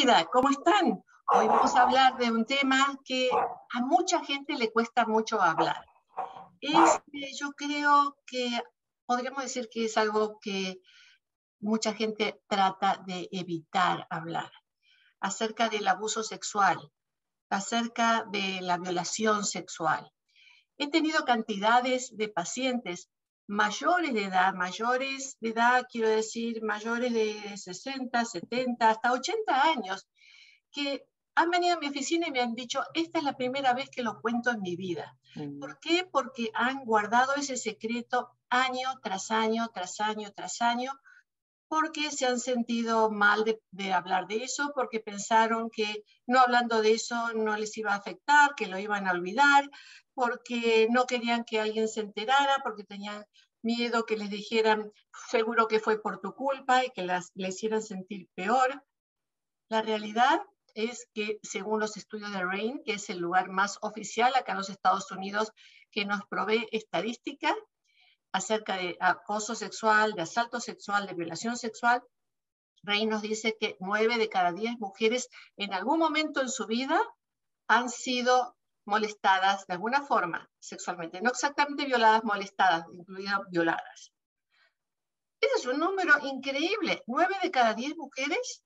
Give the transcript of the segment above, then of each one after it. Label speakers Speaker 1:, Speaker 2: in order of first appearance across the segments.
Speaker 1: Querida, ¿cómo están? Hoy vamos a hablar de un tema que a mucha gente le cuesta mucho hablar. Yo creo que podríamos decir que es algo que mucha gente trata de evitar hablar, acerca del abuso sexual, acerca de la violación sexual. He tenido cantidades de pacientes mayores de edad, quiero decir, mayores de 60, 70, hasta 80 años, que han venido a mi oficina y me han dicho, esta es la primera vez que lo cuento en mi vida. ¿Por qué? Porque han guardado ese secreto año tras año, tras año, tras año, porque se han sentido mal de hablar de eso, porque pensaron que no hablando de eso no les iba a afectar, que lo iban a olvidar, porque no querían que alguien se enterara, porque tenían miedo que les dijeran, seguro que fue por tu culpa y que les hicieran sentir peor. La realidad es que, según los estudios de RAINN, que es el lugar más oficial acá en los Estados Unidos que nos provee estadística acerca de acoso sexual, de asalto sexual, de violación sexual, RAINN nos dice que 9 de cada 10 mujeres en algún momento en su vida han sido molestadas de alguna forma sexualmente, no exactamente violadas, molestadas, incluidas violadas. Ese es un número increíble. 9 de cada 10 mujeres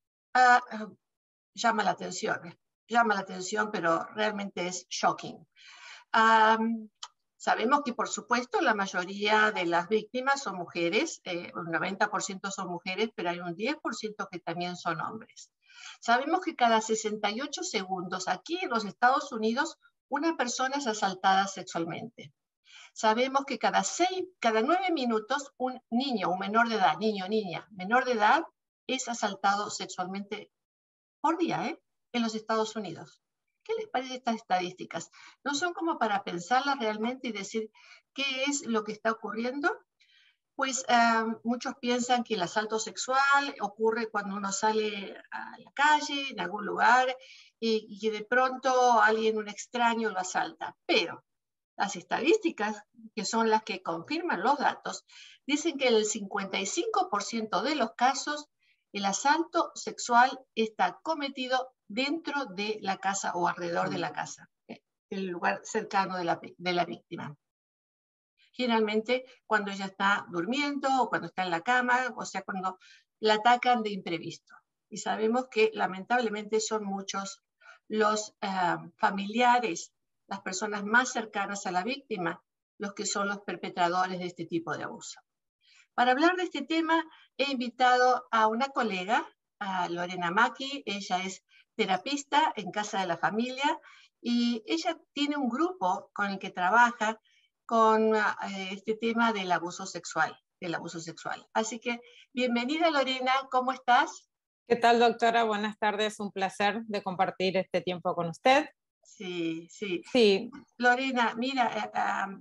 Speaker 1: llama la atención, pero realmente es shocking. Sabemos que, por supuesto, la mayoría de las víctimas son mujeres, un 90% son mujeres, pero hay un 10% que también son hombres. Sabemos que cada 68 segundos aquí en los Estados Unidos una persona es asaltada sexualmente. Sabemos que cada 9 minutos un niño, un menor de edad, niño, niña, menor de edad, es asaltado sexualmente por día, en los Estados Unidos. ¿Qué les parece estas estadísticas? ¿No son como para pensarlas realmente y decir qué es lo que está ocurriendo? Pues muchos piensan que el asalto sexual ocurre cuando uno sale a la calle, en algún lugar, y que de pronto alguien, un extraño, lo asalta. Pero las estadísticas, que son las que confirman los datos, dicen que en el 55% de los casos el asalto sexual está cometido dentro de la casa o alrededor de la casa, el lugar cercano de la víctima. Generalmente cuando ella está durmiendo o cuando está en la cama, o sea, cuando la atacan de imprevisto. Y sabemos que lamentablemente son muchos los familiares, las personas más cercanas a la víctima, los que son los perpetradores de este tipo de abuso. Para hablar de este tema, he invitado a una colega, a Lorena Maki. Ella es terapista en Casa de la Familia y ella tiene un grupo con el que trabaja con este tema del abuso sexual, Así que, bienvenida Lorena, ¿cómo estás?
Speaker 2: ¿Qué tal, doctora? Buenas tardes, un placer de compartir este tiempo con usted.
Speaker 1: Sí, sí.
Speaker 2: Sí.
Speaker 1: Lorena, mira,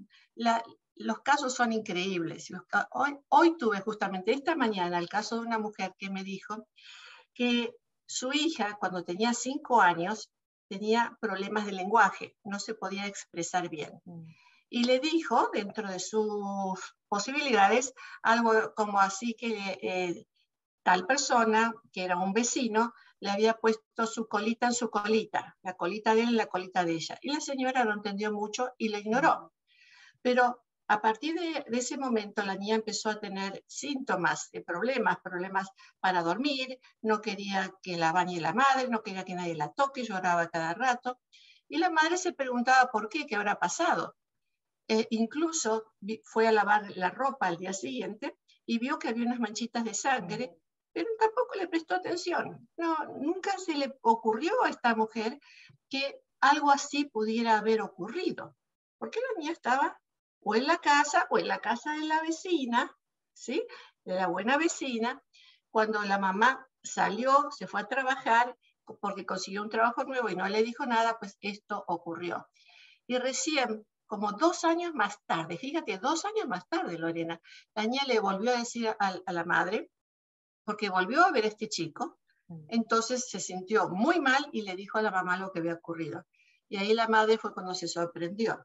Speaker 1: los casos son increíbles. Hoy tuve justamente esta mañana el caso de una mujer que me dijo que su hija, cuando tenía 5 años, tenía problemas de lenguaje, no se podía expresar bien. Y le dijo, dentro de sus posibilidades, algo como así que tal persona, que era un vecino, le había puesto su colita en su colita, la colita de él en la colita de ella. Y la señora no entendió mucho y la ignoró. Pero a partir de ese momento la niña empezó a tener síntomas de problemas para dormir, no quería que la bañe la madre, no quería que nadie la toque, lloraba cada rato. Y la madre se preguntaba por qué habrá pasado. Incluso fue a lavar la ropa al día siguiente y vio que había unas manchitas de sangre, pero tampoco le prestó atención. No, nunca se le ocurrió a esta mujer que algo así pudiera haber ocurrido, porque la niña estaba o en la casa de la vecina, ¿sí? De la buena vecina. Cuando la mamá salió, se fue a trabajar porque consiguió un trabajo nuevo y no le dijo nada, pues esto ocurrió. Y recién, como 2 años más tarde, fíjate, 2 años más tarde, Lorena, la niña le volvió a decir a la madre, porque volvió a ver a este chico, entonces se sintió muy mal y le dijo a la mamá lo que había ocurrido. Y ahí la madre fue cuando se sorprendió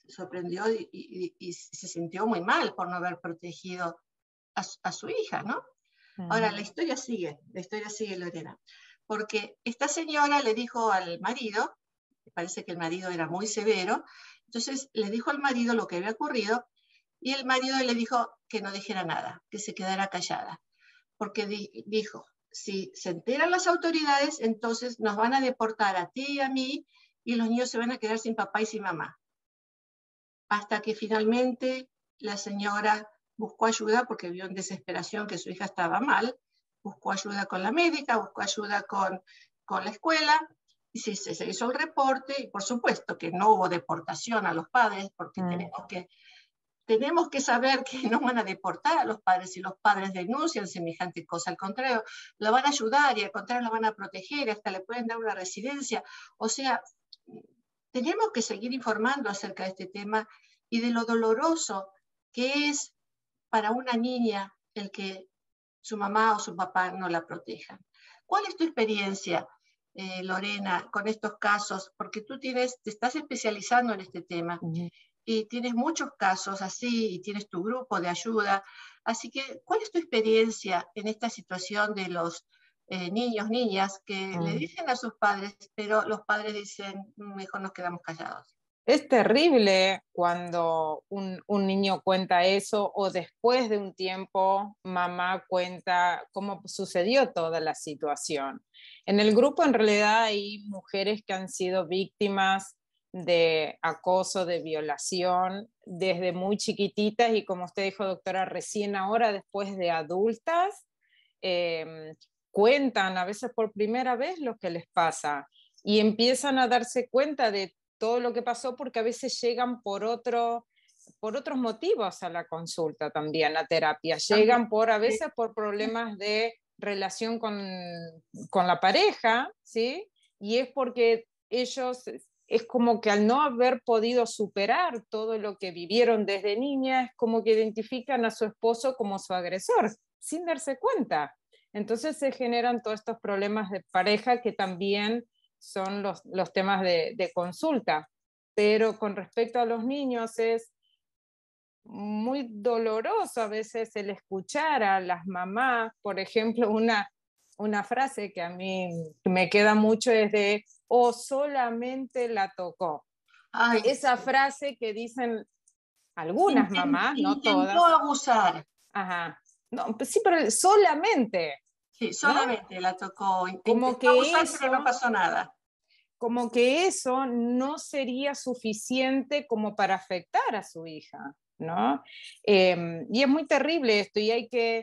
Speaker 1: y se sintió muy mal por no haber protegido a su hija, ¿no? Ahora, la historia sigue, Lorena. porque esta señora le dijo al marido, me parece que el marido era muy severo, entonces le dijo al marido lo que había ocurrido y el marido le dijo que no dijera nada, que se quedara callada, porque dijo, si se enteran las autoridades, entonces nos van a deportar a ti y a mí y los niños se van a quedar sin papá y sin mamá. Hasta que finalmente la señora buscó ayuda porque vio en desesperación que su hija estaba mal, buscó ayuda con la médica, buscó ayuda con la escuela, y se hizo el reporte, y por supuesto que no hubo deportación a los padres, porque tenemos que saber que no van a deportar a los padres si los padres denuncian semejante cosa. Al contrario, lo van a ayudar y al contrario lo van a proteger, hasta le pueden dar una residencia. O sea, tenemos que seguir informando acerca de este tema y de lo doloroso que es para una niña el que su mamá o su papá no la protejan. ¿Cuál es tu experiencia, Lorena, con estos casos? Porque tú te estás especializando en este tema y tienes muchos casos así y tienes tu grupo de ayuda. Así que, ¿cuál es tu experiencia en esta situación de los niños, niñas que le dicen a sus padres, pero los padres dicen, mejor nos quedamos callados?
Speaker 2: Es terrible cuando un niño cuenta eso o después de un tiempo mamá cuenta cómo sucedió toda la situación. En el grupo en realidad hay mujeres que han sido víctimas de acoso, de violación desde muy chiquititas y como usted dijo, doctora, recién ahora después de adultas, cuentan a veces por primera vez lo que les pasa y empiezan a darse cuenta de todo lo que pasó porque a veces llegan por otros motivos a la consulta también, a terapia. Llegan a veces por problemas de relación con la pareja, ¿sí? Y es porque ellos, es como que al no haber podido superar todo lo que vivieron desde niña, es como que identifican a su esposo como su agresor, sin darse cuenta. Entonces se generan todos estos problemas de pareja que también son los temas de consulta. Pero con respecto a los niños es muy doloroso a veces el escuchar a las mamás, por ejemplo, una frase que a mí me queda mucho es de, o solamente la tocó.
Speaker 1: Ay,
Speaker 2: Esa frase que dicen algunas mamás, no
Speaker 1: intentó
Speaker 2: todas.
Speaker 1: abusar.
Speaker 2: Ajá. No, pues sí, pero solamente,
Speaker 1: Sí,
Speaker 2: ¿no?
Speaker 1: solamente la tocó.
Speaker 2: Como
Speaker 1: Intentó
Speaker 2: que
Speaker 1: abusar, pero no
Speaker 2: eso,
Speaker 1: pasó nada.
Speaker 2: como que eso no sería suficiente como para afectar a su hija, ¿no? Y es muy terrible esto y hay que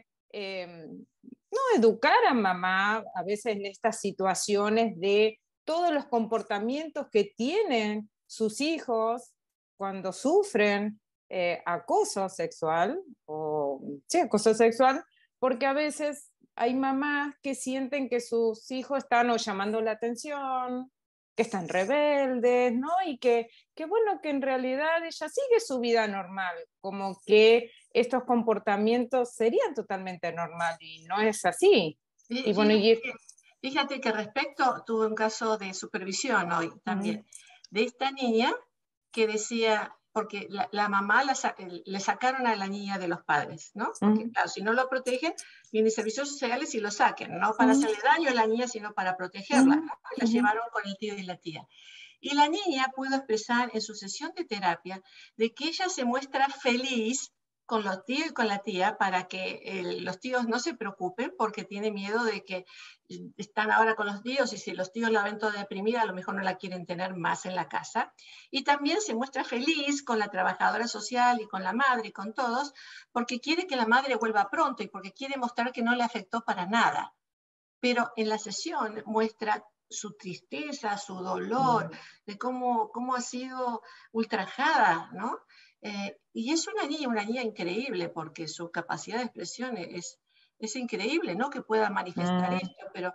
Speaker 2: no educar a mamá a veces en estas situaciones de todos los comportamientos que tienen sus hijos cuando sufren acoso sexual o sí, acoso sexual, porque a veces hay mamás que sienten que sus hijos están o llamando la atención, que están rebeldes, ¿no? Y que bueno, que en realidad ella sigue su vida normal, como que estos comportamientos serían totalmente normales y no es así. Y bueno,
Speaker 1: Fíjate que respecto, tuve un caso de supervisión hoy también, de esta niña que decía, porque la mamá le sacaron a la niña de los padres, ¿no? Porque claro, si no lo protegen, vienen servicios sociales y lo saquen, no para hacerle daño a la niña, sino para protegerla, ¿no? La llevaron con el tío y la tía. Y la niña pudo expresar en su sesión de terapia de que ella se muestra feliz con los tíos y con la tía para que los tíos no se preocupen porque tiene miedo de que están ahora con los tíos y si los tíos la ven toda deprimida a lo mejor no la quieren tener más en la casa. Y también se muestra feliz con la trabajadora social y con la madre y con todos porque quiere que la madre vuelva pronto y porque quiere mostrar que no le afectó para nada. Pero en la sesión muestra su tristeza, su dolor, de cómo ha sido ultrajada, ¿no? Y es una niña increíble, porque su capacidad de expresión es increíble, ¿no? Que pueda manifestar esto, pero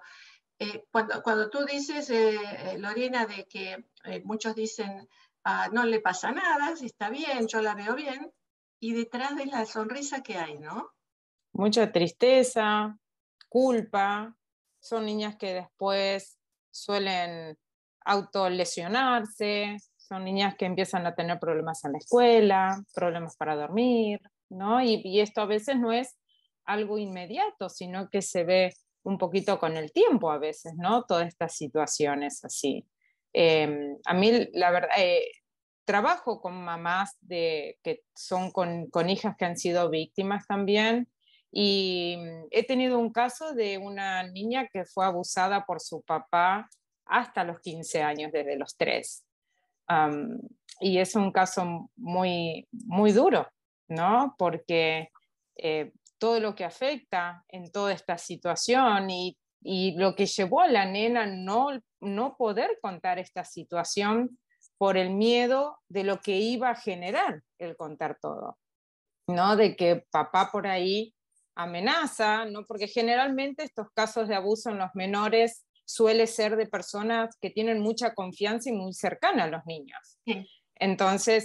Speaker 1: cuando tú dices, Lorena, de que muchos dicen, no le pasa nada, si está bien, yo la veo bien, y detrás de la sonrisa que hay, ¿no?
Speaker 2: mucha tristeza, culpa, son niñas que después suelen autolesionarse, son niñas que empiezan a tener problemas en la escuela, problemas para dormir, ¿no? Y esto a veces no es algo inmediato, sino que se ve un poquito con el tiempo a veces, ¿no? Todas estas situaciones así. A mí, la verdad, trabajo con mamás que son con hijas que han sido víctimas también, y he tenido un caso de una niña que fue abusada por su papá hasta los 15 años, desde los 3. Um, y es un caso muy, muy duro, ¿no? Porque todo lo que afecta en toda esta situación y lo que llevó a la nena no poder contar esta situación por el miedo de lo que iba a generar el contar todo, ¿no? De que papá por ahí amenaza, ¿no? Porque generalmente estos casos de abuso en los menores suele ser de personas que tienen mucha confianza y muy cercana a los niños.
Speaker 1: Sí.
Speaker 2: Entonces,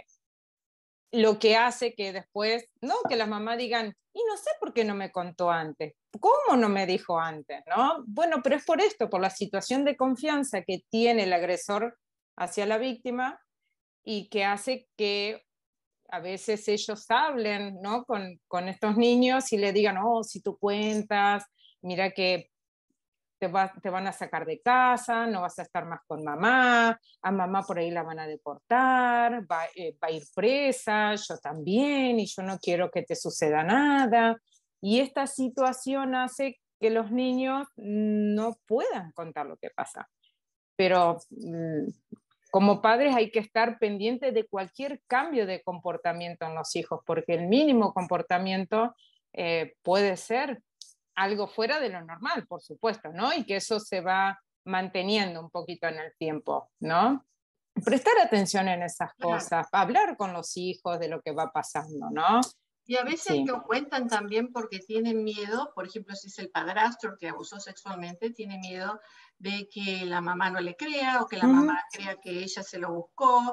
Speaker 2: lo que hace que después, no, que las mamás digan, y no sé por qué no me contó antes, ¿cómo no me dijo antes? ¿No? Bueno, pero es por esto, por la situación de confianza que tiene el agresor hacia la víctima y que hace que a veces ellos hablen, ¿no? con estos niños y le digan, oh, si tú cuentas, mira que te van a sacar de casa, no vas a estar más con mamá, a mamá por ahí la van a deportar, va a ir presa, yo también, y yo no quiero que te suceda nada. Y esta situación hace que los niños no puedan contar lo que pasa. Pero como padres hay que estar pendientes de cualquier cambio de comportamiento en los hijos, porque el mínimo comportamiento puede ser algo fuera de lo normal, por supuesto, ¿no? Y que eso se va manteniendo un poquito en el tiempo, ¿no? Prestar atención en esas
Speaker 1: Claro.
Speaker 2: cosas, hablar con los hijos de lo que va pasando, ¿no?
Speaker 1: Y a veces
Speaker 2: Sí.
Speaker 1: lo cuentan también porque tienen miedo, por ejemplo, si es el padrastro que abusó sexualmente, tiene miedo de que la mamá no le crea o que la mamá crea que ella se lo buscó,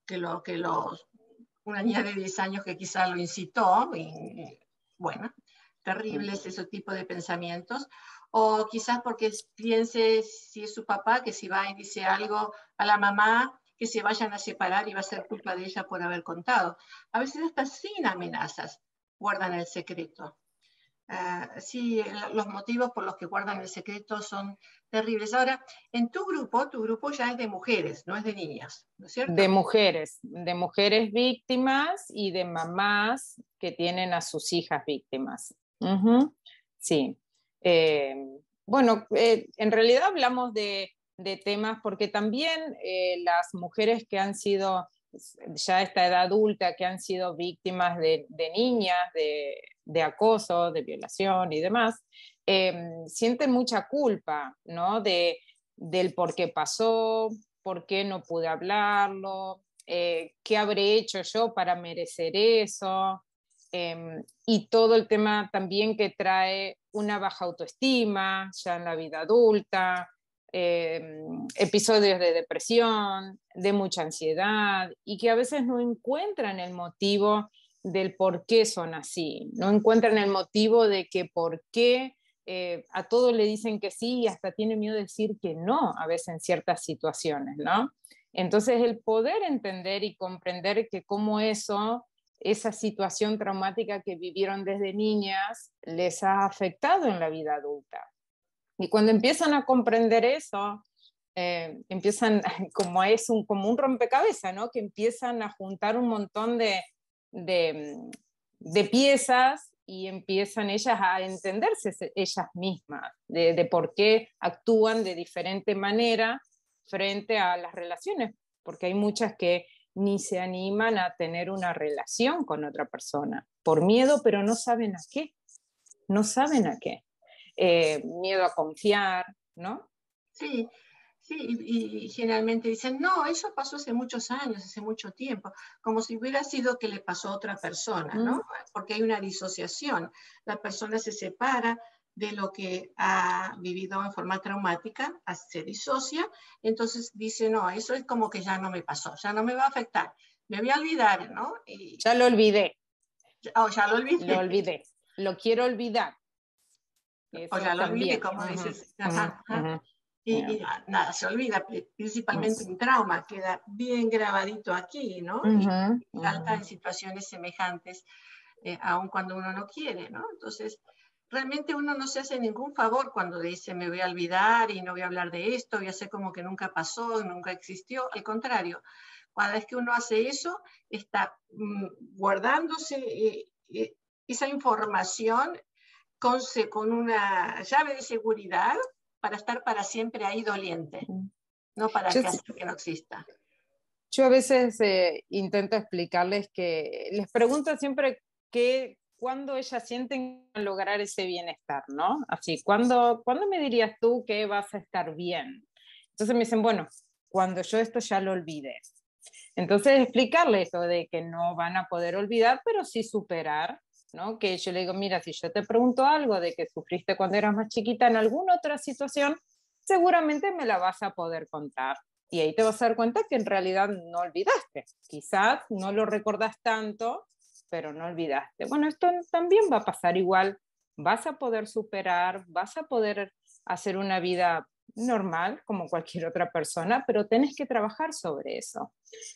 Speaker 1: una niña de 10 años que quizá lo incitó, y bueno, terribles ese tipo de pensamientos. O quizás porque piense, si es su papá, que si va y dice algo a la mamá, que se vayan a separar y va a ser culpa de ella por haber contado. A veces hasta sin amenazas guardan el secreto. Sí, los motivos por los que guardan el secreto son terribles. Ahora, en tu grupo ya es de mujeres, no es de niñas, ¿no es cierto?
Speaker 2: De mujeres víctimas y de mamás que tienen a sus hijas víctimas. Ujú, sí. Eh, bueno, en realidad hablamos de temas porque también las mujeres que han sido ya a esta edad adulta, que han sido víctimas de niñas, de acoso, de violación y demás, sienten mucha culpa, ¿no? Del por qué pasó, por qué no pude hablarlo, qué habré hecho yo para merecer eso, y todo el tema también que trae una baja autoestima ya en la vida adulta, episodios de depresión, de mucha ansiedad, y que a veces no encuentran el motivo del por qué son así, no encuentran el motivo de que por qué a todos le dicen que sí y hasta tienen miedo de decir que no, a veces en ciertas situaciones, ¿no? Entonces el poder entender y comprender que cómo esa situación traumática que vivieron desde niñas les ha afectado en la vida adulta. Y cuando empiezan a comprender eso, empiezan como un rompecabezas, ¿no? Que empiezan a juntar un montón de, de piezas y empiezan ellas a entenderse ellas mismas, de por qué actúan de diferente manera frente a las relaciones, porque hay muchas que ni se animan a tener una relación con otra persona, por miedo, pero no saben a qué, no saben a qué. Miedo a confiar, ¿no?
Speaker 1: Sí, sí, y generalmente dicen, no, eso pasó hace muchos años, hace mucho tiempo, como si hubiera sido que le pasó a otra persona, ¿no? Porque hay una disociación. La persona se separa de lo que ha vivido en forma traumática, se disocia, entonces dice, no, eso es como que ya no me pasó, ya no me va a afectar, me voy a olvidar, ¿no?
Speaker 2: Ya lo olvidé,
Speaker 1: Oh, ya lo olvidé.
Speaker 2: lo quiero olvidar.
Speaker 1: O
Speaker 2: Eso
Speaker 1: ya lo olvidé,
Speaker 2: también.
Speaker 1: como dices. Ajá, ajá.
Speaker 2: Yeah.
Speaker 1: Y nada, se olvida, principalmente un trauma, queda bien grabadito aquí, ¿no? Y salta en situaciones semejantes, aun cuando uno no quiere, ¿no? Entonces, realmente uno no se hace ningún favor cuando dice me voy a olvidar y no voy a hablar de esto, voy a hacer como que nunca pasó, nunca existió. Al contrario, cada vez que uno hace eso, está guardándose esa información con una llave de seguridad para estar para siempre ahí doliente, no para
Speaker 2: Yo,
Speaker 1: que hacer que no exista.
Speaker 2: yo a veces intento explicarles que les pregunto siempre cuándo ellas sienten lograr ese bienestar, ¿no? Así, ¿cuándo me dirías tú que vas a estar bien? Entonces me dicen, bueno, cuando yo esto ya lo olvidé. Entonces explicarles eso de que no van a poder olvidar, pero sí superar, ¿no? Que yo le digo, mira, si yo te pregunto algo de que sufriste cuando eras más chiquita en alguna otra situación, seguramente me la vas a poder contar. Y ahí te vas a dar cuenta que en realidad no olvidaste. Quizás no lo recordás tanto, pero no olvidaste. Bueno, esto también va a pasar igual. Vas a poder superar, vas a poder hacer una vida normal como cualquier otra persona, pero tenés que trabajar sobre eso.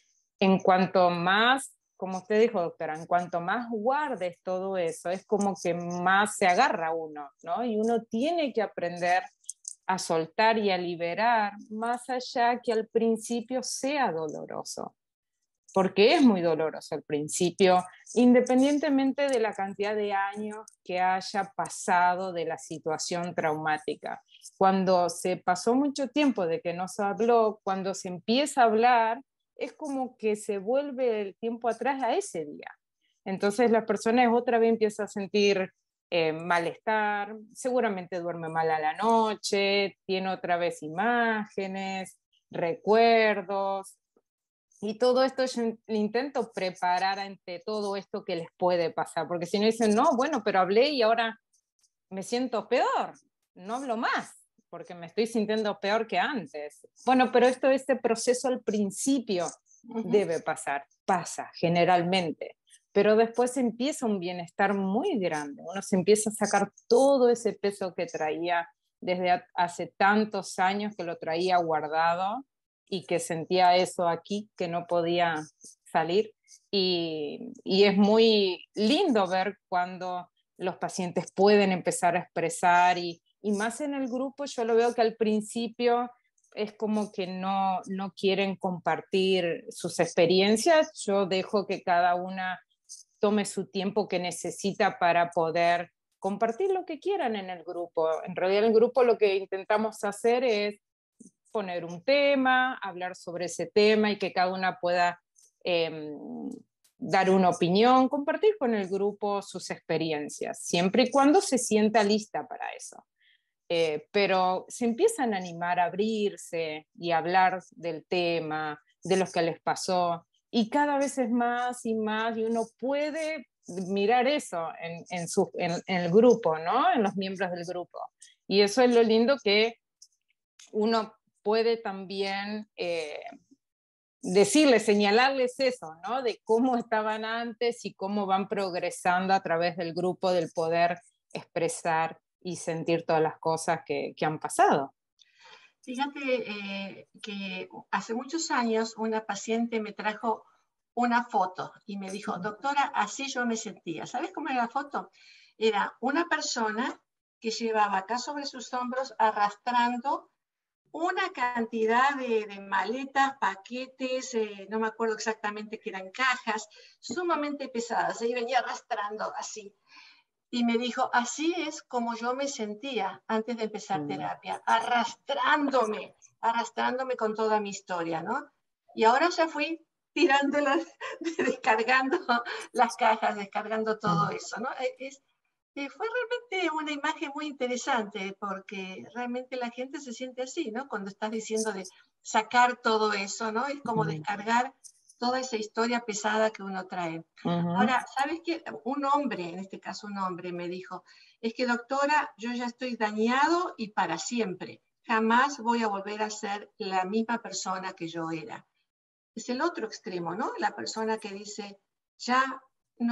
Speaker 2: En cuanto más, como usted dijo, doctora, en cuanto más guardes todo eso, es como que más se agarra uno, ¿no? Y uno tiene que aprender a soltar y a liberar, más allá que al principio sea doloroso, porque es muy doloroso al principio, independientemente de la cantidad de años que haya pasado de la situación traumática. Cuando se pasó mucho tiempo de que no se habló, cuando se empieza a hablar, es como que se vuelve el tiempo atrás a ese día. Entonces la persona otra vez empieza a sentir malestar, seguramente duerme mal a la noche, tiene otra vez imágenes, recuerdos, y todo esto yo intento preparar ante todo esto que les puede pasar, porque si no dicen, no, bueno, pero hablé y ahora me siento peor, no hablo más, porque me estoy sintiendo peor que antes. Bueno, pero este proceso al principio debe pasar, pasa generalmente, pero después empieza un bienestar muy grande, uno se empieza a sacar todo ese peso que traía desde hace tantos años que lo traía guardado y que sentía eso aquí, que no podía salir. Y es muy lindo ver cuando los pacientes pueden empezar a expresar y más en el grupo yo lo veo que al principio es como que no quieren compartir sus experiencias. Yo dejo que cada una tome su tiempo que necesita para poder compartir lo que quieran en el grupo. En realidad en el grupo lo que intentamos hacer es poner un tema, hablar sobre ese tema y que cada una pueda dar una opinión, compartir con el grupo sus experiencias, siempre y cuando se sienta lista para eso. Pero se empiezan a animar a abrirse y a hablar del tema, de lo que les pasó, y cada vez es más y más, y uno puede mirar eso en el grupo, ¿no? En los miembros del grupo. Y eso es lo lindo que uno puede también decirles, señalarles eso, ¿no? De cómo estaban antes y cómo van progresando a través del grupo, del poder expresar y sentir todas las cosas que han pasado.
Speaker 1: Fíjate que hace muchos años una paciente me trajo una foto y me dijo, doctora, así yo me sentía. ¿Sabes cómo era la foto? Era una persona que llevaba acá sobre sus hombros arrastrando una cantidad de maletas, paquetes, no me acuerdo exactamente qué eran, cajas, sumamente pesadas. Y venía arrastrando así. Y me dijo, así es como yo me sentía antes de empezar terapia, arrastrándome con toda mi historia, ¿no? Y ahora ya fui tirándolas, descargando las cajas, descargando todo eso, ¿no? Fue realmente una imagen muy interesante porque realmente la gente se siente así, ¿no? Cuando estás diciendo de sacar todo eso, ¿no? Es como descargar toda esa historia pesada que uno trae. Ahora, ¿sabes qué? Un hombre, en este caso un hombre, me dijo, es que doctora, yo ya estoy dañado y para siempre. Jamás voy a volver a ser la misma persona que yo era. Es el otro extremo, ¿no? La persona que dice, ya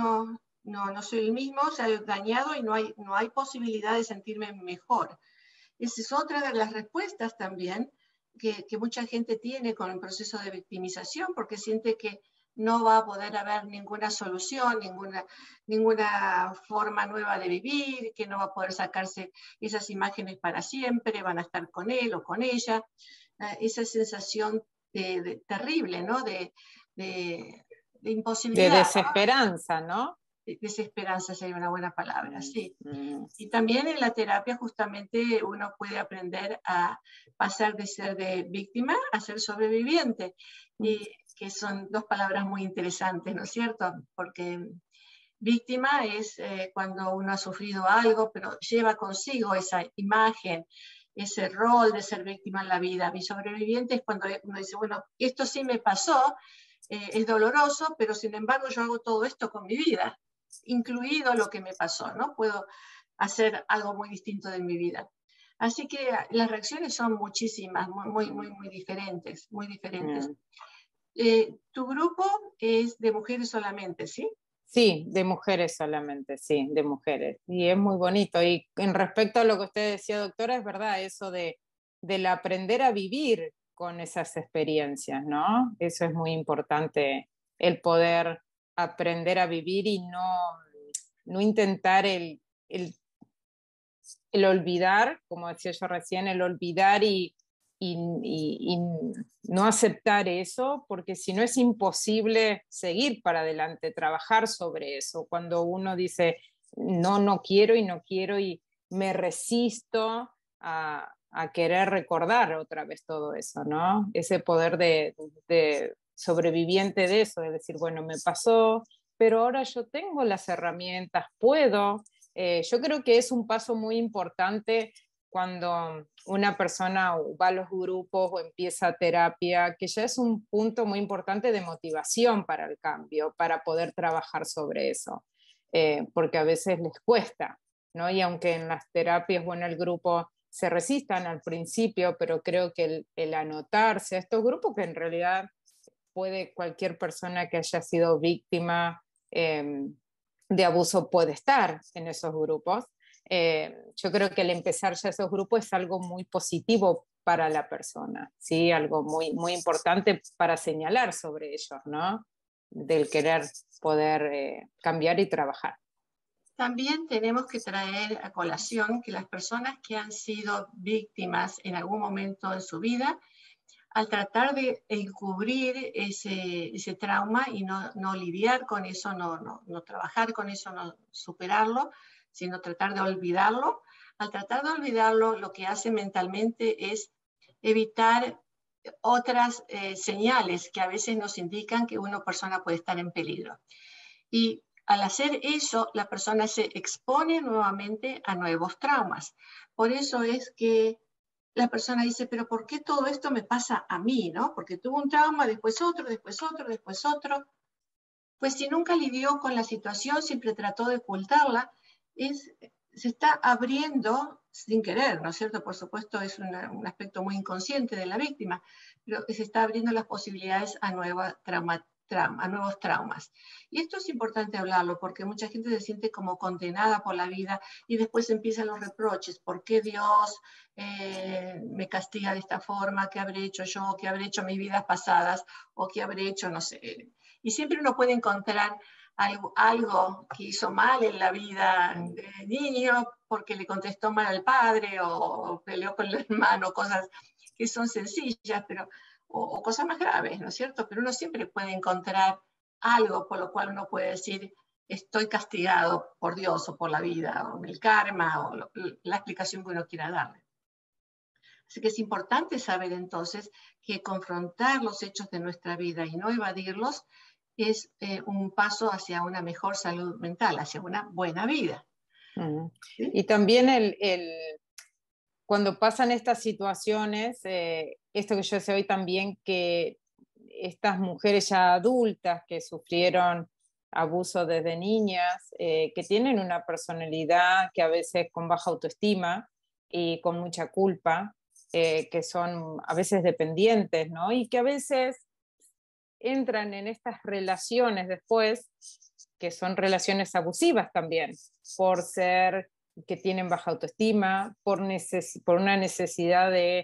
Speaker 1: no soy el mismo, se ha dañado y no hay posibilidad de sentirme mejor. Esa es otra de las respuestas también que mucha gente tiene con el proceso de victimización, porque siente que no va a poder haber ninguna solución, ninguna forma nueva de vivir, que no va a poder sacarse esas imágenes para siempre, van a estar con él o con ella. Esa sensación terrible, ¿no? De
Speaker 2: De
Speaker 1: imposibilidad,
Speaker 2: desesperanza, ¿no?
Speaker 1: desesperanza sería una buena palabra, sí.
Speaker 2: Mm.
Speaker 1: Y también en la terapia justamente uno puede aprender a pasar de ser de víctima a ser sobreviviente, que son dos palabras muy interesantes, ¿no es cierto? Porque víctima es cuando uno ha sufrido algo, pero lleva consigo esa imagen, ese rol de ser víctima en la vida. Y sobreviviente es cuando uno dice, bueno, esto sí me pasó, es doloroso, pero sin embargo yo hago todo esto con mi vida, incluido lo que me pasó, ¿no? Puedo hacer algo muy distinto de mi vida. Así que las reacciones son muchísimas, muy diferentes, muy diferentes. Tu grupo es de mujeres solamente, ¿sí?
Speaker 2: Sí, de mujeres solamente, sí, de mujeres. Y es muy bonito. Y en respecto a lo que usted decía, doctora, es verdad, eso del aprender a vivir con esas experiencias, ¿no? Eso es muy importante, el poder aprender a vivir y no intentar el olvidar, como decía yo recién, el olvidar y no aceptar eso, porque si no es imposible seguir para adelante, trabajar sobre eso. Cuando uno dice, no, no quiero y no quiero y me resisto a querer recordar otra vez todo eso, ¿no? Ese poder de sobreviviente de eso, de decir, bueno, me pasó, pero ahora yo tengo las herramientas, puedo. Yo creo que es un paso muy importante cuando una persona va a los grupos o empieza terapia, que ya es un punto muy importante de motivación para el cambio, para poder trabajar sobre eso, porque a veces les cuesta, ¿no? Y aunque en las terapias o en el grupo se resistan al principio, pero creo que el anotarse a estos grupos, que en realidad puede cualquier persona que haya sido víctima de abuso puede estar en esos grupos. Yo creo que el empezar ya esos grupos es algo muy positivo para la persona, ¿sí? Algo muy importante para señalar sobre ellos, ¿no? Del querer poder cambiar y trabajar.
Speaker 1: También tenemos que traer a colación que las personas que han sido víctimas en algún momento en su vida, al tratar de encubrir ese trauma y no lidiar con eso, no trabajar con eso, no superarlo, sino tratar de olvidarlo, al tratar de olvidarlo, lo que hace mentalmente es evitar otras señales que a veces nos indican que una persona puede estar en peligro. Y al hacer eso, la persona se expone nuevamente a nuevos traumas. Por eso es que la persona dice, pero ¿por qué todo esto me pasa a mí? ¿No? Porque tuvo un trauma, después otro, después otro, después otro. Pues si nunca lidió con la situación, siempre trató de ocultarla, se está abriendo sin querer, ¿no es cierto? Por supuesto, es un aspecto muy inconsciente de la víctima, pero se está abriendo las posibilidades a nuevos traumas. Y esto es importante hablarlo porque mucha gente se siente como condenada por la vida y después empiezan los reproches. ¿Por qué Dios me castiga de esta forma? ¿Qué habré hecho yo? ¿Qué habré hecho en mis vidas pasadas? ¿O qué habré hecho, no sé? Y siempre uno puede encontrar algo que hizo mal en la vida de niño porque le contestó mal al padre o peleó con el hermano, cosas que son sencillas, pero, o cosas más graves, ¿no es cierto? Pero uno siempre puede encontrar algo por lo cual uno puede decir, estoy castigado por Dios o por la vida, o el karma, o la explicación que uno quiera darle. Así que es importante saber entonces que confrontar los hechos de nuestra vida y no evadirlos es un paso hacia una mejor salud mental, hacia una buena vida.
Speaker 2: ¿Sí? Y también cuando pasan estas situaciones, esto que yo sé hoy también, que estas mujeres ya adultas que sufrieron abuso desde niñas, que tienen una personalidad que a veces con baja autoestima y con mucha culpa, que son a veces dependientes, ¿no? Y que a veces entran en estas relaciones después, que son relaciones abusivas también, por ser que tienen baja autoestima, por una necesidad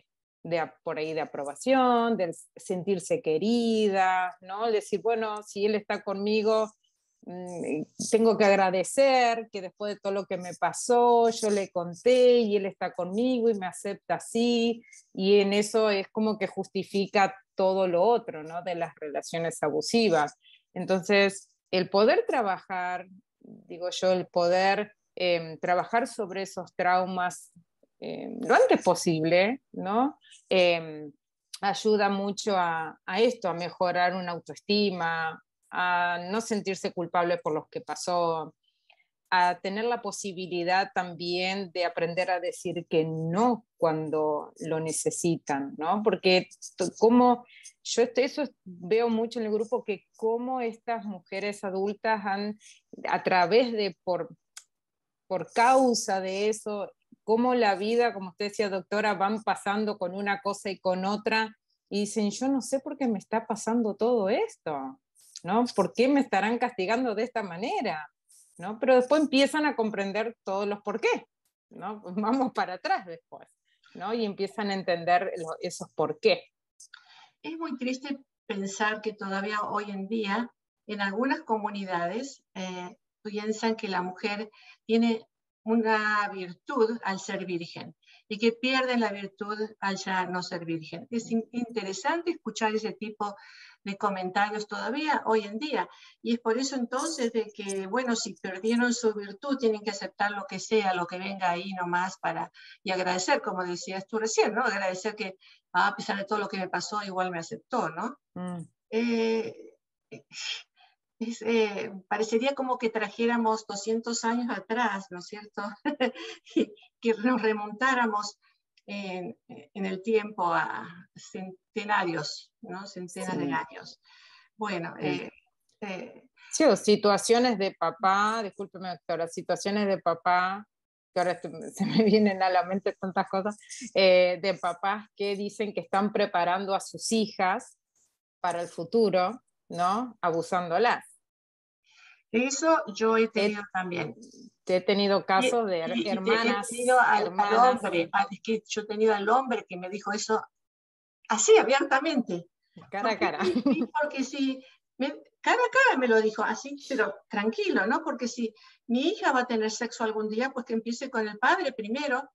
Speaker 2: por ahí de aprobación, de sentirse querida, ¿no? Decir, bueno, si él está conmigo, tengo que agradecer que después de todo lo que me pasó, yo le conté y él está conmigo y me acepta así, y en eso es como que justifica todo lo otro, ¿no? De las relaciones abusivas. Entonces, el poder trabajar, digo yo, el poder trabajar sobre esos traumas lo antes posible, ¿no? Eh, Ayuda mucho a esto, a mejorar una autoestima, a no sentirse culpable por lo que pasó, a tener la posibilidad también de aprender a decir que no cuando lo necesitan, ¿no? Porque como yo eso veo mucho en el grupo, que como estas mujeres adultas han, a través de, por causa de eso, cómo la vida, como usted decía, doctora, van pasando con una cosa y con otra, y dicen, yo no sé por qué me está pasando todo esto, ¿no? ¿Por qué me estarán castigando de esta manera? ¿No? Pero después empiezan a comprender todos los por qué, ¿no? Pues vamos para atrás después, ¿no? Y empiezan a entender esos por qué.
Speaker 1: Es muy triste pensar que todavía hoy en día en algunas comunidades piensan que la mujer tiene una virtud al ser virgen y que pierden la virtud al ya no ser virgen. Es interesante escuchar ese tipo de comentarios todavía hoy en día, y es por eso entonces de que, bueno, si perdieron su virtud tienen que aceptar lo que sea, lo que venga ahí nomás y agradecer, como decías tú recién, ¿no? Agradecer que a pesar de todo lo que me pasó, igual me aceptó, ¿no? Eh, parecería como que trajéramos 200 años atrás, ¿no es cierto? Que nos remontáramos en el tiempo a centenarios, ¿no? Centenas de años. Bueno,
Speaker 2: sí, o situaciones de papá, discúlpeme doctora, situaciones de papá, que ahora se me vienen a la mente tantas cosas, de papás que dicen que están preparando a sus hijas para el futuro, ¿no? Abusándolas.
Speaker 1: eso yo he tenido también.
Speaker 2: He tenido casos de
Speaker 1: He tenido al hombre, es que yo he tenido al hombre que me dijo eso así, abiertamente.
Speaker 2: Cara a cara.
Speaker 1: Porque si, cara a cara me lo dijo así, pero tranquilo, ¿no? Porque si mi hija va a tener sexo algún día, pues que empiece con el padre primero.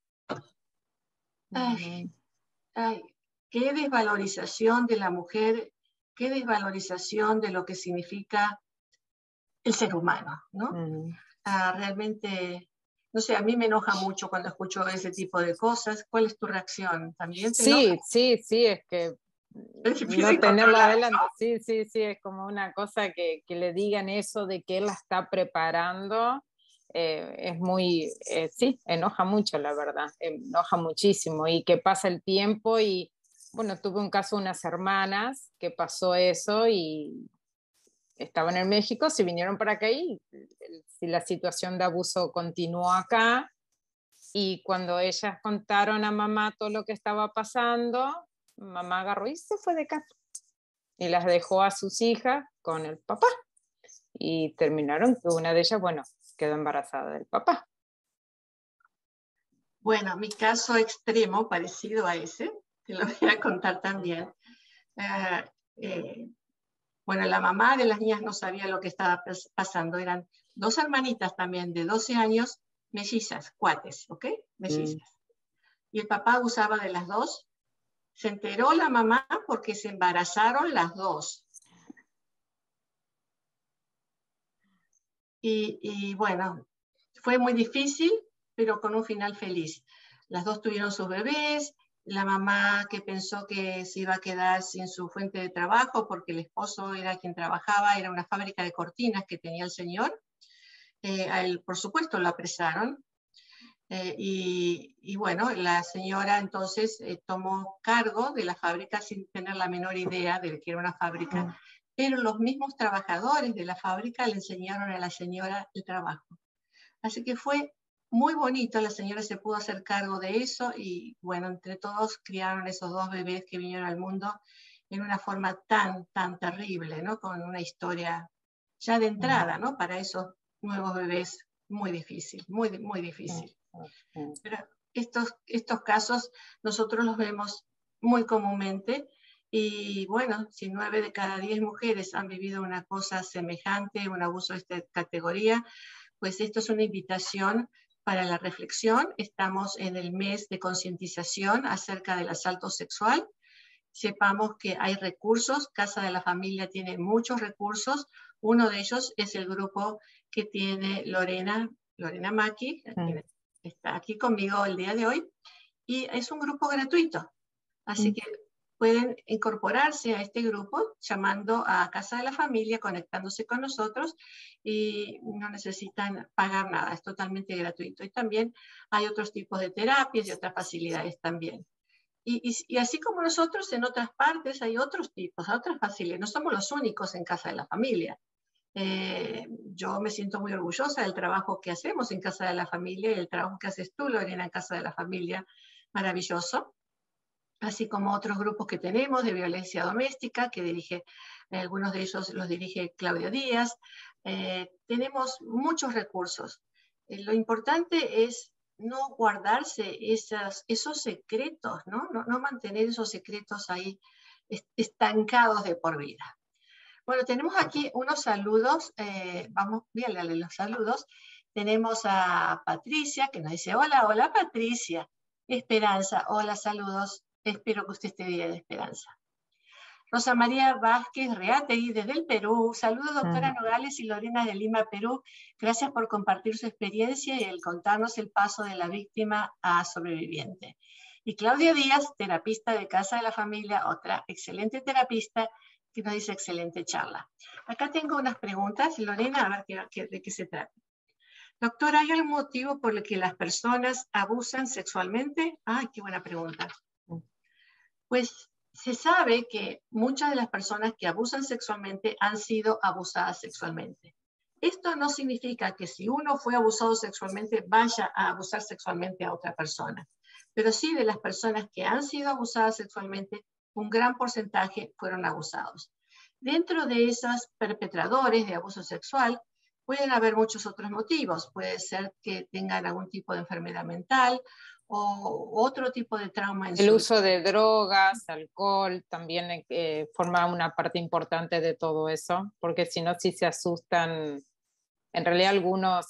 Speaker 1: Ay, ay, qué desvalorización de la mujer, qué desvalorización de lo que significa el ser humano, ¿no? Realmente, no sé, a mí me enoja mucho cuando escucho ese tipo de cosas. ¿Cuál es tu reacción? ¿También te enoja?
Speaker 2: Sí, es que no tenerla adelante, ¿no? Sí, es como una cosa que le digan eso de que él la está preparando, es muy, sí, enoja mucho, la verdad, enoja muchísimo, y que pasa el tiempo y, bueno, tuve un caso de unas hermanas que pasó eso y estaban en México, se vinieron para acá y si la situación de abuso continuó acá, y cuando ellas contaron a mamá todo lo que estaba pasando, mamá agarró y se fue de casa y las dejó a sus hijas con el papá, y terminaron que una de ellas, bueno, quedó embarazada del papá.
Speaker 1: Bueno, mi caso extremo, parecido a ese, te lo voy a contar también. Bueno, la mamá de las niñas no sabía lo que estaba pasando. Eran dos hermanitas también de 12 años, mellizas, cuates, ¿ok? Mellizas. Y el papá abusaba de las dos. Se enteró la mamá porque se embarazaron las dos. Y bueno, fue muy difícil, pero con un final feliz. Las dos tuvieron sus bebés. La mamá, que pensó que se iba a quedar sin su fuente de trabajo porque el esposo era quien trabajaba, era una fábrica de cortinas que tenía el señor. A él, por supuesto, lo apresaron. Y bueno, la señora entonces tomó cargo de la fábrica sin tener la menor idea de que era una fábrica, pero los mismos trabajadores de la fábrica le enseñaron a la señora el trabajo. Así que fue muy bonito, la señora se pudo hacer cargo de eso y bueno, entre todos criaron esos dos bebés que vinieron al mundo en una forma tan, tan terrible, ¿no? Con una historia ya de entrada, ¿no? Para esos nuevos bebés, muy difícil, muy, muy difícil. Pero estos casos nosotros los vemos muy comúnmente. Y bueno, si 9 de cada 10 mujeres han vivido una cosa semejante, un abuso de esta categoría, pues esto es una invitación para la reflexión. Estamos en el mes de concientización acerca del asalto sexual. Sepamos que hay recursos, Casa de la Familia tiene muchos recursos. Uno de ellos es el grupo que tiene Lorena Maki, quien está aquí conmigo el día de hoy, y es un grupo gratuito. Así que pueden incorporarse a este grupo llamando a Casa de la Familia, conectándose con nosotros y no necesitan pagar nada, es totalmente gratuito. Y también hay otros tipos de terapias y otras facilidades también. Y así como nosotros, en otras partes hay otros tipos, otras facilidades. No somos los únicos en Casa de la Familia. Yo me siento muy orgullosa del trabajo que hacemos en Casa de la Familia y el trabajo que haces tú, Lorena, en Casa de la Familia, maravilloso. Así como otros grupos que tenemos de violencia doméstica, que dirige, algunos de ellos los dirige Claudio Díaz. Tenemos muchos recursos. Lo importante es no guardarse esos secretos, ¿no? No mantener esos secretos ahí estancados de por vida. Bueno, tenemos aquí unos saludos, voy a leerle los saludos. Tenemos a Patricia, que nos dice, hola Patricia. Esperanza, hola, saludos. Espero que usted esté bien, Esperanza. Rosa María Vázquez Reategui desde el Perú. Saludos, doctora Nogales y Lorena de Lima, Perú. Gracias por compartir su experiencia y el contarnos el paso de la víctima a sobreviviente. Y Claudia Díaz, terapista de Casa de la Familia, otra excelente terapista, que nos dice excelente charla. Acá tengo unas preguntas, Lorena, a ver de qué se trata. Doctora, ¿hay algún motivo por el que las personas abusan sexualmente? Ay, qué buena pregunta. Pues se sabe que muchas de las personas que abusan sexualmente han sido abusadas sexualmente. Esto no significa que si uno fue abusado sexualmente vaya a abusar sexualmente a otra persona, pero sí de las personas que han sido abusadas sexualmente, un gran porcentaje fueron abusados. Dentro de esos perpetradores de abuso sexual pueden haber muchos otros motivos. Puede ser que tengan algún tipo de enfermedad mental, o otro tipo de trauma en
Speaker 2: el uso de drogas, alcohol, también forma una parte importante de todo eso, porque si no, sí se asustan. En realidad algunas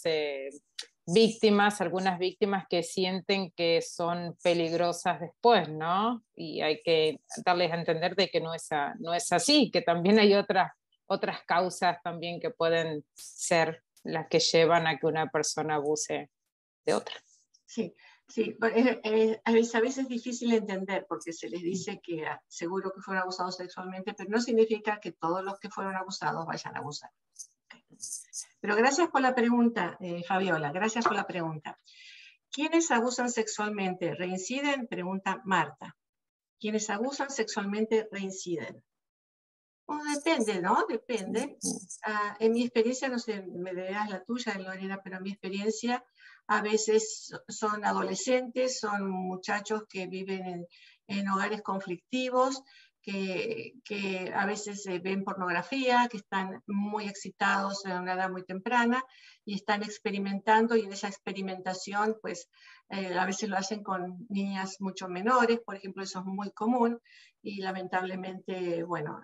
Speaker 2: víctimas que sienten que son peligrosas después, ¿no? Y hay que darles a entender de que no es así, que también hay otras causas también que pueden ser las que llevan a que una persona abuse de otra.
Speaker 1: Sí. Sí, a veces es difícil entender porque se les dice que seguro que fueron abusados sexualmente, pero no significa que todos los que fueron abusados vayan a abusar. Pero gracias por la pregunta, Fabiola, gracias por la pregunta. ¿Quiénes abusan sexualmente reinciden? Pregunta Marta. ¿Quiénes abusan sexualmente reinciden? Bueno, depende, ¿no? Depende. En mi experiencia, no sé, me dirás la tuya, Lorena, pero en mi experiencia a veces son adolescentes, son muchachos que viven en hogares conflictivos, que a veces ven pornografía, que están muy excitados a una edad muy temprana y están experimentando, y en esa experimentación pues a veces lo hacen con niñas mucho menores, por ejemplo, eso es muy común y lamentablemente, bueno,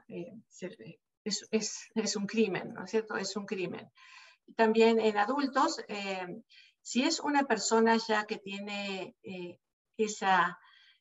Speaker 1: es un crimen, ¿no es cierto? Es un crimen. También en adultos, si es una persona ya que tiene esa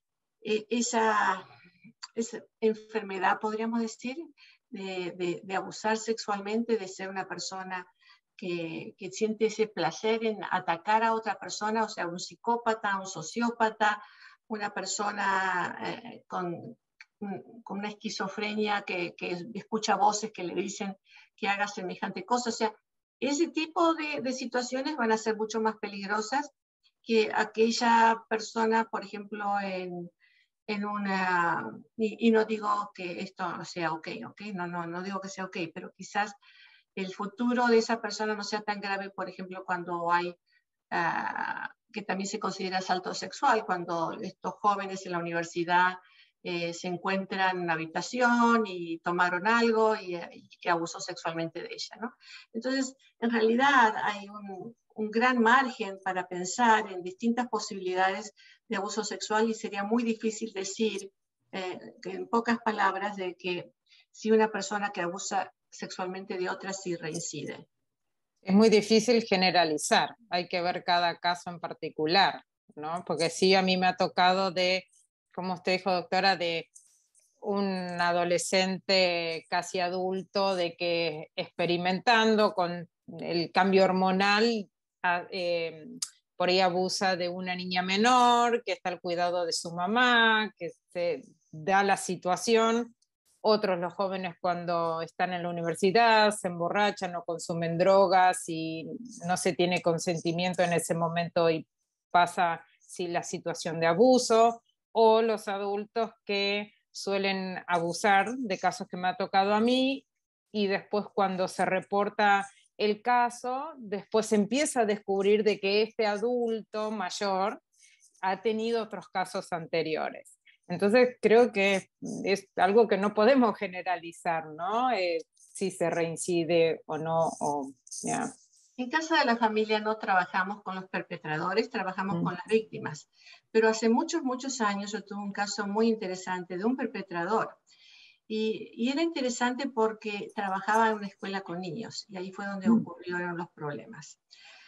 Speaker 1: enfermedad, podríamos decir, de abusar sexualmente, de ser una persona que siente ese placer en atacar a otra persona, o sea, un psicópata, un sociópata, una persona con una esquizofrenia que escucha voces que le dicen que haga semejante cosa. O sea, ese tipo de situaciones van a ser mucho más peligrosas que aquella persona, por ejemplo, en una, y no digo que esto sea ok, no digo que sea ok, pero quizás el futuro de esa persona no sea tan grave, por ejemplo, cuando hay, que también se considera asalto sexual, cuando estos jóvenes en la universidad se encuentran en una habitación y tomaron algo y que abusó sexualmente de ella, ¿no? Entonces, en realidad hay un gran margen para pensar en distintas posibilidades de abuso sexual y sería muy difícil decir en pocas palabras, de que si una persona que abusa sexualmente de otra sí reincide.
Speaker 2: Es muy difícil generalizar, hay que ver cada caso en particular, ¿no? Porque sí, a mí me ha tocado de, como usted dijo, doctora, de un adolescente casi adulto, de que experimentando con el cambio hormonal, por ahí abusa de una niña menor, que está al cuidado de su mamá, que se da la situación. Otros, los jóvenes, cuando están en la universidad, se emborrachan o consumen drogas y no se tiene consentimiento en ese momento y pasa sí, la situación de abuso. O los adultos que suelen abusar, de casos que me ha tocado a mí, y después cuando se reporta el caso, después se empieza a descubrir de que este adulto mayor ha tenido otros casos anteriores. Entonces creo que es algo que no podemos generalizar, ¿no? Si se reincide o no. Yeah.
Speaker 1: En casa de la familia no trabajamos con los perpetradores, trabajamos con las víctimas. Pero hace muchos, muchos años yo tuve un caso muy interesante de un perpetrador. Y era interesante porque trabajaba en una escuela con niños y ahí fue donde ocurrieron los problemas.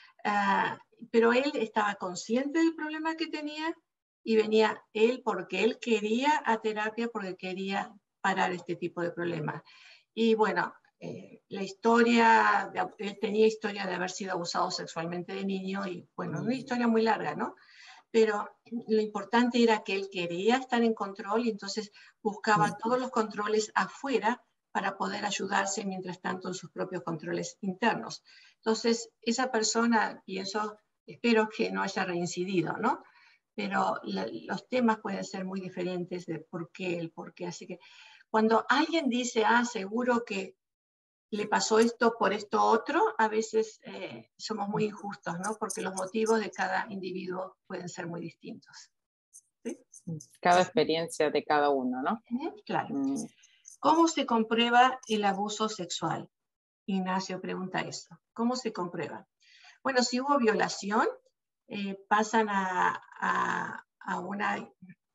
Speaker 1: Pero él estaba consciente del problema que tenía y venía él porque él quería a terapia, porque quería parar este tipo de problemas. Y bueno, la historia, él tenía historia de haber sido abusado sexualmente de niño y bueno, una historia muy larga, ¿no? Pero lo importante era que él quería estar en control y entonces buscaba todos los controles afuera para poder ayudarse mientras tanto en sus propios controles internos. Entonces, esa persona, pienso, espero que no haya reincidido, ¿no? Pero los temas pueden ser muy diferentes de por qué, el por qué. Así que cuando alguien dice, seguro que le pasó esto por esto otro, a veces somos muy injustos, ¿no? Porque los motivos de cada individuo pueden ser muy distintos. ¿Sí?
Speaker 2: Cada experiencia de cada uno, ¿no?
Speaker 1: Claro. ¿Cómo se comprueba el abuso sexual? Ignacio pregunta eso. ¿Cómo se comprueba? Bueno, si hubo violación, pasan a una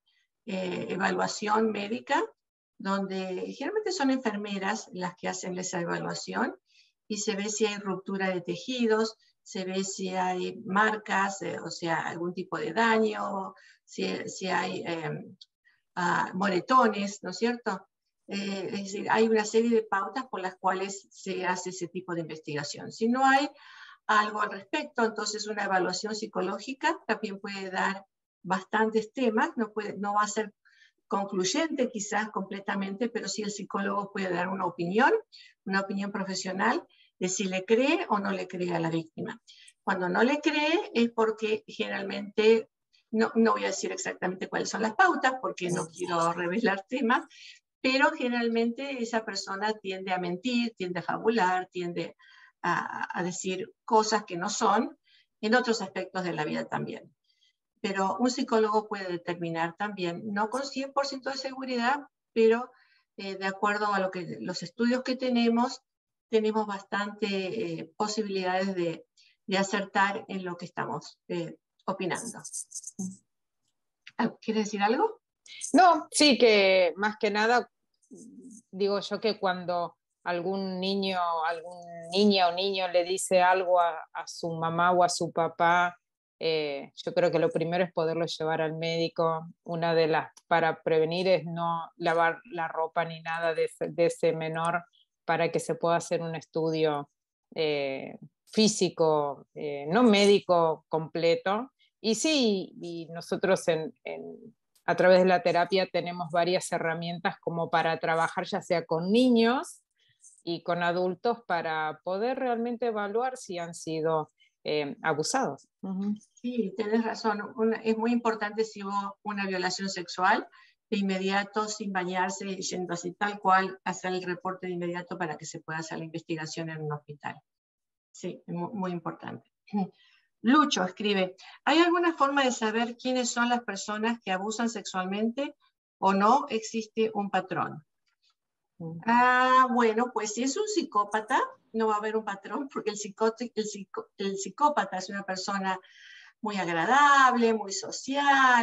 Speaker 1: evaluación médica, donde generalmente son enfermeras las que hacen esa evaluación y se ve si hay ruptura de tejidos, se ve si hay marcas, o sea, algún tipo de daño, si hay moretones, ¿no es cierto? Es decir, hay una serie de pautas por las cuales se hace ese tipo de investigación. Si no hay algo al respecto, entonces una evaluación psicológica también puede dar bastantes temas, no va a ser concluyente quizás completamente, pero sí el psicólogo puede dar una opinión profesional de si le cree o no le cree a la víctima. Cuando no le cree es porque generalmente, no voy a decir exactamente cuáles son las pautas porque no quiero revelar temas, pero generalmente esa persona tiende a mentir, tiende a fabular, tiende a decir cosas que no son en otros aspectos de la vida también. Pero un psicólogo puede determinar también, no con 100% de seguridad, pero de acuerdo a los estudios que tenemos bastante posibilidades de acertar en lo que estamos opinando. ¿Quieres decir algo?
Speaker 2: No, sí, que más que nada, digo yo que cuando algún niño, algún niña o niño le dice algo a su mamá o a su papá, yo creo que lo primero es poderlo llevar al médico. Una de las para prevenir es no lavar la ropa ni nada de ese menor para que se pueda hacer un estudio físico, no médico completo. Y sí, y nosotros a través de la terapia tenemos varias herramientas como para trabajar ya sea con niños y con adultos para poder realmente evaluar si han sido abusados.
Speaker 1: Sí, tienes razón. Es muy importante si hubo una violación sexual, de inmediato, sin bañarse, yendo así tal cual, hacer el reporte de inmediato para que se pueda hacer la investigación en un hospital. Sí, muy, muy importante. Lucho escribe, ¿hay alguna forma de saber quiénes son las personas que abusan sexualmente o no existe un patrón? Bueno, pues si es un psicópata, no va a haber un patrón porque el psicópata es una persona muy agradable, muy social,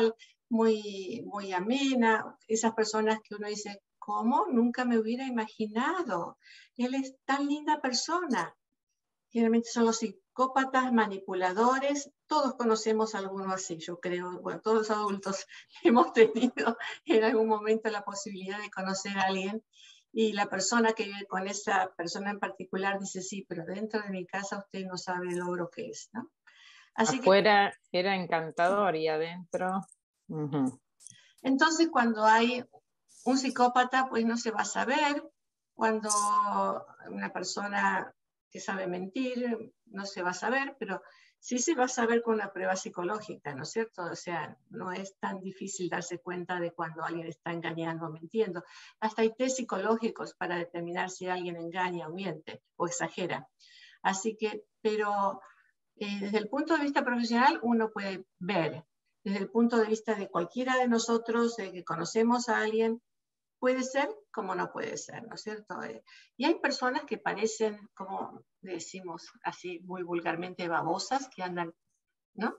Speaker 1: muy amena, esas personas que uno dice, ¿cómo? Nunca me hubiera imaginado. Él es tan linda persona. Generalmente son los psicópatas, manipuladores, todos conocemos a alguno así, yo creo, bueno, todos los adultos hemos tenido en algún momento la posibilidad de conocer a alguien y la persona que vive con esa persona en particular dice, sí, pero dentro de mi casa usted no sabe el logro que es, ¿no? Así que,
Speaker 2: Afuera era encantador y adentro. Ujú.
Speaker 1: entonces cuando hay un psicópata, pues no se va a saber, cuando una persona que sabe mentir, no se va a saber, pero sí se va a saber con una prueba psicológica, ¿no es cierto? O sea, no es tan difícil darse cuenta de cuando alguien está engañando o mintiendo. Hasta hay test psicológicos para determinar si alguien engaña o miente o exagera. Así que, pero desde el punto de vista profesional uno puede ver, desde el punto de vista de cualquiera de nosotros que conocemos a alguien, puede ser como no puede ser, ¿no es cierto? Y hay personas que parecen, como decimos así muy vulgarmente, babosas, que andan, ¿no?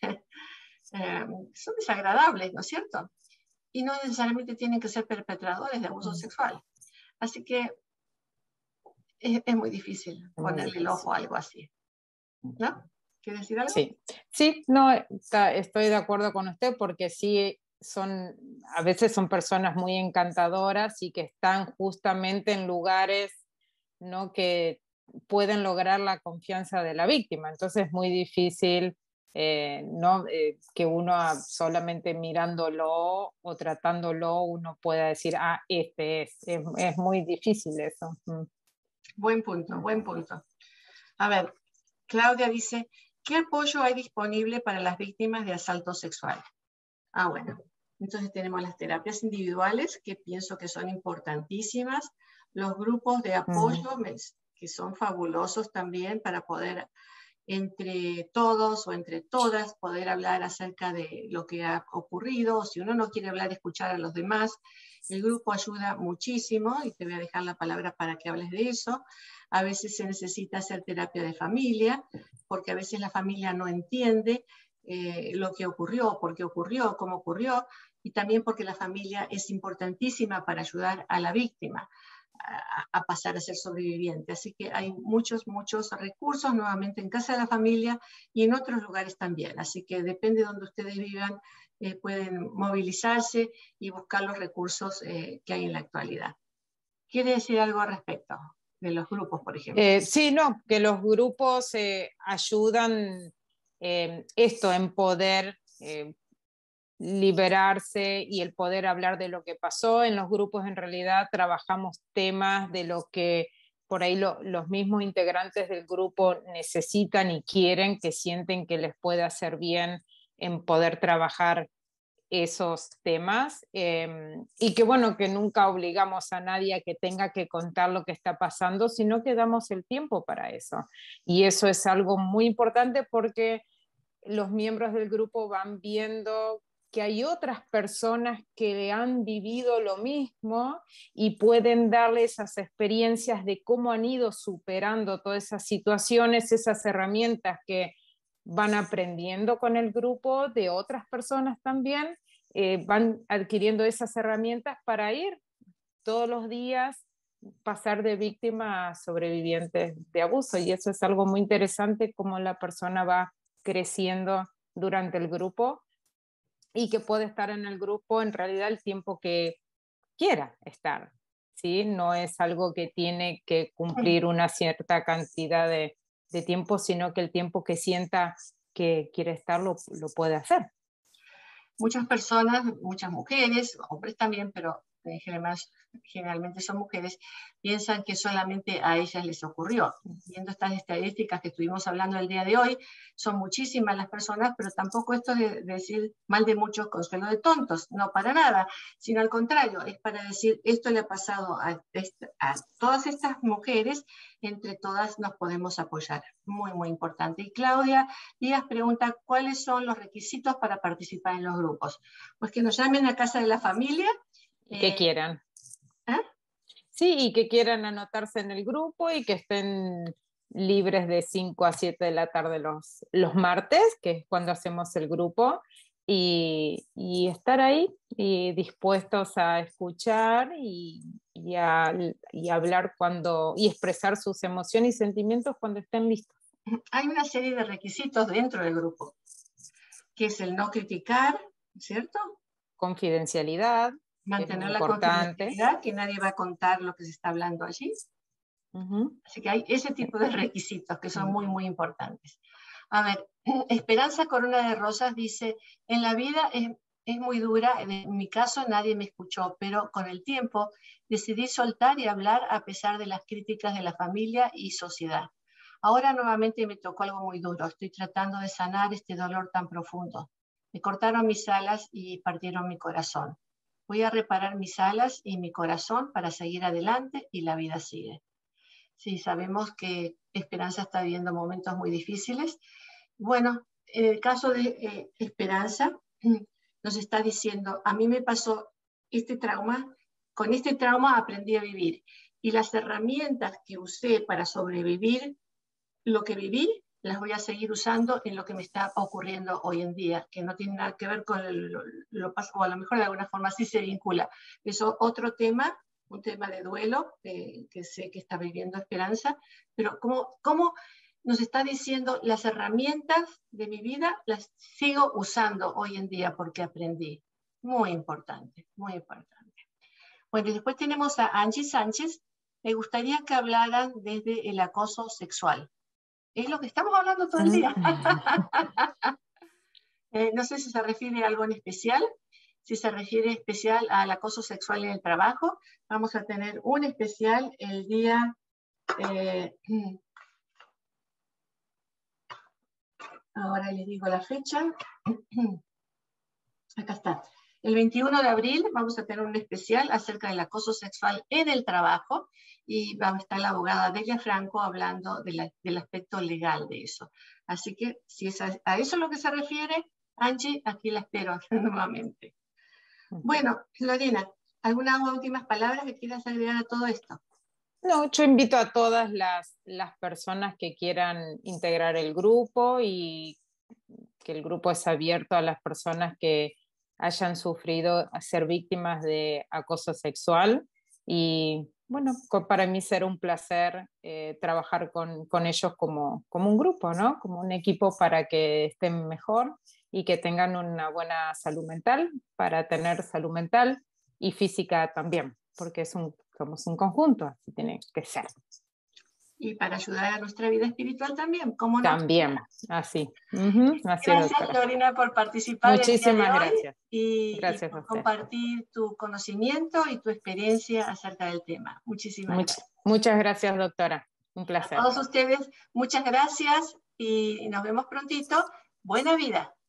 Speaker 1: Son desagradables, ¿no es cierto? Y no necesariamente tienen que ser perpetradores de abuso sexual. Así que es muy difícil
Speaker 2: Muy
Speaker 1: ponerle el ojo
Speaker 2: difícil.
Speaker 1: a algo así, ¿no? ¿Quieres decir algo?
Speaker 2: Sí, sí, no, estoy de acuerdo con usted porque sí son, a veces son personas muy encantadoras y que están justamente en lugares, ¿no? Que pueden lograr la confianza de la víctima. Entonces es muy difícil, ¿no? Que uno solamente mirándolo o tratándolo uno pueda decir, ah, este es muy difícil eso.
Speaker 1: Buen punto, buen punto. A ver, Claudia dice, ¿qué apoyo hay disponible para las víctimas de asalto sexual? Ah, bueno, entonces tenemos las terapias individuales, que pienso que son importantísimas, los grupos de apoyo, que son fabulosos también para poder entre todos o entre todas poder hablar acerca de lo que ha ocurrido, o si uno no quiere hablar, escuchar a los demás. El grupo ayuda muchísimo y te voy a dejar la palabra para que hables de eso. A veces se necesita hacer terapia de familia, porque a veces la familia no entiende lo que ocurrió, por qué ocurrió, cómo ocurrió, y también porque la familia es importantísima para ayudar a la víctima a pasar a ser sobreviviente. Así que hay muchos, muchos recursos nuevamente en Casa de la Familia y en otros lugares también. Así que depende de donde ustedes vivan, pueden movilizarse y buscar los recursos que hay en la actualidad. ¿Quiere decir algo al respecto de los grupos, por ejemplo?
Speaker 2: Sí, no, que los grupos ayudan esto en poder liberarse y el poder hablar de lo que pasó. En los grupos en realidad trabajamos temas de lo que por ahí los mismos integrantes del grupo necesitan y quieren, que sienten que les puede hacer bien en poder trabajar esos temas y que bueno, que nunca obligamos a nadie a que tenga que contar lo que está pasando, sino que damos el tiempo para eso. Y eso es algo muy importante porque los miembros del grupo van viendo que hay otras personas que han vivido lo mismo y pueden darle esas experiencias de cómo han ido superando todas esas situaciones, esas herramientas que van aprendiendo con el grupo de otras personas también, van adquiriendo esas herramientas para ir todos los días, pasar de víctima a sobrevivientes de abuso. Y eso es algo muy interesante, cómo la persona va creciendo durante el grupo y que puede estar en el grupo en realidad el tiempo que quiera estar, ¿sí? No es algo que tiene que cumplir una cierta cantidad de tiempo, sino que el tiempo que sienta que quiere estar lo puede hacer.
Speaker 1: Muchas personas, muchas mujeres, hombres también, pero generalmente son mujeres, piensan que solamente a ellas les ocurrió. Viendo estas estadísticas que estuvimos hablando el día de hoy, son muchísimas las personas, pero tampoco esto es de decir mal de muchos consuelo de tontos, no para nada, sino al contrario, es para decir esto le ha pasado a todas estas mujeres, entre todas nos podemos apoyar. Muy, muy importante. Y Claudia Díaz pregunta, ¿cuáles son los requisitos para participar en los grupos? Pues que nos llamen a Casa de la Familia.
Speaker 2: Que quieran.
Speaker 1: ¿Eh?
Speaker 2: Sí, y que quieran anotarse en el grupo y que estén libres de 5 a 7 de la tarde los martes, que es cuando hacemos el grupo, y estar ahí y dispuestos a escuchar y hablar y expresar sus emociones y sentimientos cuando estén listos.
Speaker 1: Hay una serie de requisitos dentro del grupo, que es el no criticar, ¿cierto?
Speaker 2: Confidencialidad, que es muy
Speaker 1: Mantener la
Speaker 2: importante.
Speaker 1: confidencialidad, que nadie va a contar lo que se está hablando allí. Así que hay ese tipo de requisitos que son muy, muy importantes. A ver, Esperanza Corona de Rosas dice, en la vida es muy dura, en mi caso nadie me escuchó, pero con el tiempo decidí soltar y hablar a pesar de las críticas de la familia y sociedad. Ahora nuevamente me tocó algo muy duro, estoy tratando de sanar este dolor tan profundo. Me cortaron mis alas y partieron mi corazón. Voy a reparar mis alas y mi corazón para seguir adelante y la vida sigue. Sí, sabemos que Esperanza está viviendo momentos muy difíciles. Bueno, en el caso de Esperanza, nos está diciendo, a mí me pasó este trauma, con este trauma aprendí a vivir y las herramientas que usé para sobrevivir lo que viví, las voy a seguir usando en lo que me está ocurriendo hoy en día, que no tiene nada que ver con lo pasado, o a lo mejor de alguna forma sí se vincula. Eso otro tema, un tema de duelo, que sé que está viviendo Esperanza, pero ¿cómo nos está diciendo las herramientas de mi vida las sigo usando hoy en día porque aprendí? Muy importante, muy importante. Bueno, y después tenemos a Angie Sánchez. Me gustaría que hablaran desde el acoso sexual. Es lo que estamos hablando todo el día. No sé si se refiere a algo en especial. Si se refiere especial al acoso sexual en el trabajo, vamos a tener un especial el día... ahora les digo la fecha. Acá está. El 21 de abril vamos a tener un especial acerca del acoso sexual en el trabajo y va a estar la abogada Delia Franco hablando del aspecto legal de eso. Así que si es a eso lo que se refiere, Angie, aquí la espero nuevamente. Bueno, Lorena, ¿algunas últimas palabras que quieras agregar a todo esto?
Speaker 2: No, yo invito a todas las personas que quieran integrar el grupo y que el grupo es abierto a las personas que hayan sufrido a ser víctimas de acoso sexual. Y bueno, para mí será un placer trabajar con ellos como un grupo, ¿no? Como un equipo para que estén mejor y que tengan una buena salud mental, para tener salud mental y física también, porque somos un conjunto, así tiene que ser.
Speaker 1: Y para ayudar a nuestra vida espiritual también, ¿cómo no?
Speaker 2: También, así. Así es,
Speaker 1: Gracias,
Speaker 2: doctora.
Speaker 1: Lorena, por participar el día de
Speaker 2: Muchísimas
Speaker 1: hoy
Speaker 2: gracias.
Speaker 1: y
Speaker 2: Gracias a
Speaker 1: por
Speaker 2: usted.
Speaker 1: compartir tu conocimiento y tu experiencia acerca del tema. Muchísimas gracias.
Speaker 2: Muchas gracias, doctora. Un
Speaker 1: A
Speaker 2: placer.
Speaker 1: todos ustedes, muchas gracias y nos vemos prontito. Buena vida.